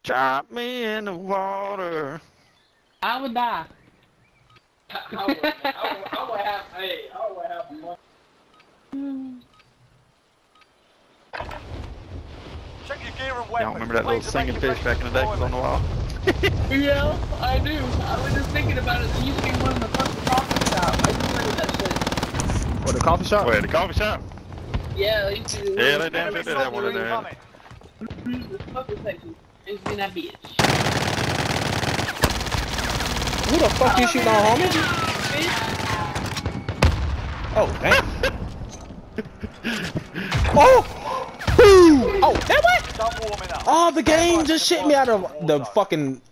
Drop me in the water. I would die. I would have, hey, I would have fun. Check your gear and weapons. Y'all remember that little singing fish back in the day was on the wall? Yeah, I do. I was just thinking about it. There used to be one in the fucking coffee shop. I just remember that shit. What, the coffee shop? Where, the coffee shop? Yeah, they used to. Yeah, they damn sure did have one in there. The fucking section. It's been that bitch. Who the fuck you shooting on, homie? Oh, damn. Oh! Oh, that way! Oh, the game just shit me out of the fucking